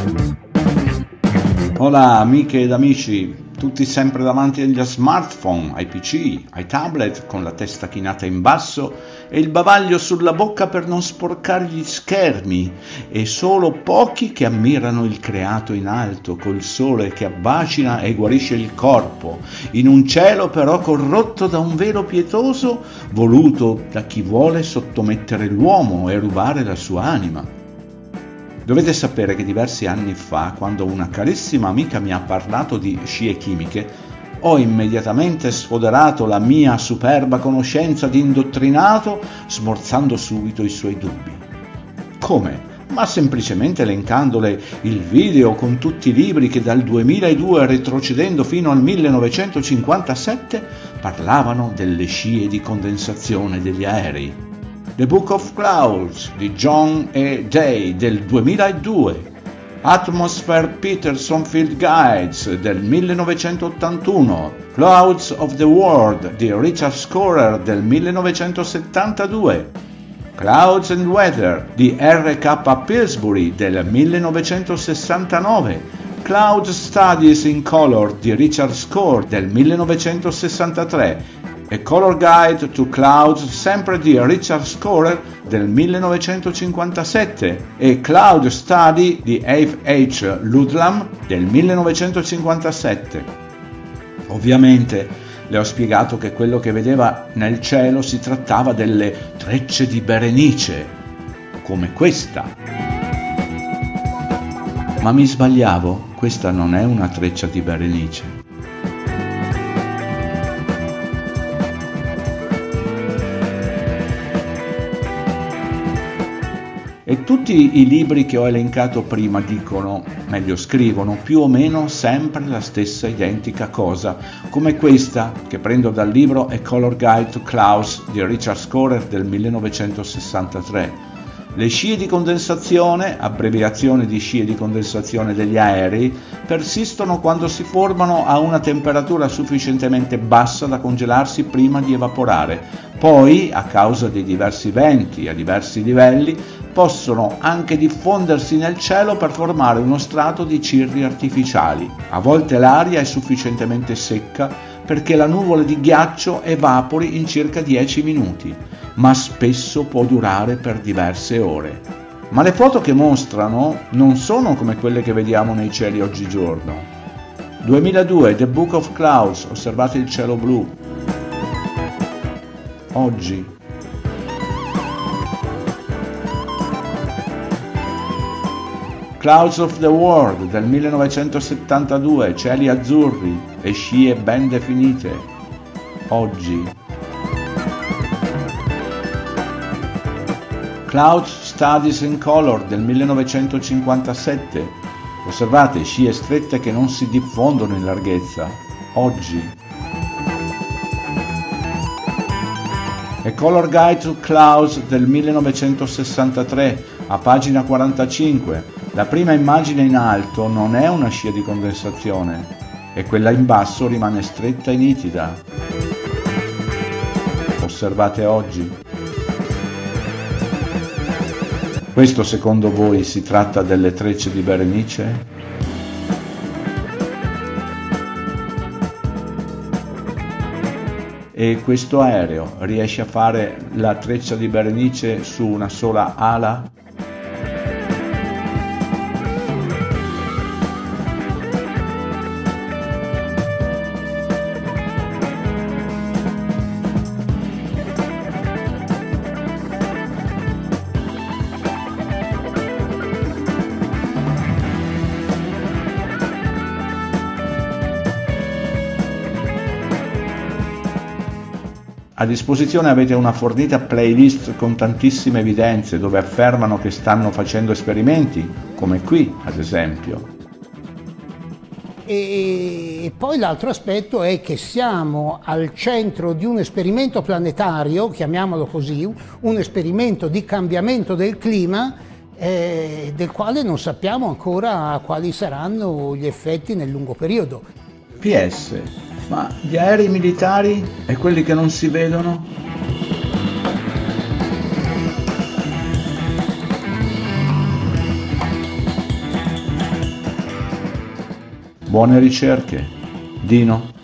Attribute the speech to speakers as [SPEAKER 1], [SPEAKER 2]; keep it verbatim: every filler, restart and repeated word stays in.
[SPEAKER 1] Hola amiche ed amici, tutti sempre davanti agli smartphone, ai P C, ai tablet con la testa chinata in basso e il bavaglio sulla bocca per non sporcare gli schermi, e solo pochi che ammirano il creato in alto col sole che abbacina e guarisce il corpo, in un cielo però corrotto da un velo pietoso voluto da chi vuole sottomettere l'uomo e rubare la sua anima. Dovete sapere che diversi anni fa, quando una carissima amica mi ha parlato di scie chimiche, ho immediatamente sfoderato la mia superba conoscenza di indottrinato, smorzando subito i suoi dubbi. Come? Ma semplicemente elencandole il video con tutti i libri che dal duemiladue retrocedendo fino al millenovecentocinquantasette parlavano delle scie di condensazione degli aerei. The Book of Clouds di John E. Day del duemiladue, Atmosphere Peterson Field Guides del millenovecentottantuno, Clouds of the World di Richard Scorer del millenovecentosettantadue, Clouds and Weather di R K Pillsbury del millenovecentosessantanove, Cloud Studies in Color di Richard Score del millenovecentosessantatré, e Color Guide to Clouds sempre di Richard Scorer del millenovecentocinquantasette e Cloud Study di F H Ludlam del millenovecentocinquantasette. Ovviamente le ho spiegato che quello che vedeva nel cielo si trattava delle trecce di Berenice, come questa. Ma mi sbagliavo, questa non è una treccia di Berenice. E tutti i libri che ho elencato prima dicono, meglio scrivono, più o meno sempre la stessa identica cosa, come questa che prendo dal libro A Color Guide to Clouds di Richard Scorer del millenovecentosessantatré. Le scie di condensazione, abbreviazione di scie di condensazione degli aerei, persistono quando si formano a una temperatura sufficientemente bassa da congelarsi prima di evaporare. Poi, a causa dei diversi venti a diversi livelli, possono anche diffondersi nel cielo per formare uno strato di cirri artificiali. A volte l'aria è sufficientemente secca perché la nuvola di ghiaccio evapori in circa dieci minuti, ma spesso può durare per diverse ore. Ma le foto che mostrano non sono come quelle che vediamo nei cieli oggigiorno. duemiladue, The Book of Clouds, osservate il cielo blu. Oggi. Clouds of the World del millenovecentosettantadue, cieli azzurri e scie ben definite. Oggi. Cloud Studies in Color del millenovecentocinquantasette, osservate scie strette che non si diffondono in larghezza. Oggi. A Color Guide to Clouds del millenovecentosessantatré, a pagina quarantacinque. La prima immagine in alto non è una scia di condensazione e quella in basso rimane stretta e nitida. Osservate oggi. Questo secondo voi si tratta delle trecce di Berenice? E questo aereo riesce a fare la treccia di Berenice su una sola ala? A disposizione avete una fornita playlist con tantissime evidenze dove affermano che stanno facendo esperimenti, come qui ad esempio.
[SPEAKER 2] E poi l'altro aspetto è che siamo al centro di un esperimento planetario, chiamiamolo così, un esperimento di cambiamento del clima, eh, del quale non sappiamo ancora quali saranno gli effetti nel lungo periodo.
[SPEAKER 1] P S Ma gli aerei militari e quelli che non si vedono? Buone ricerche. Dino.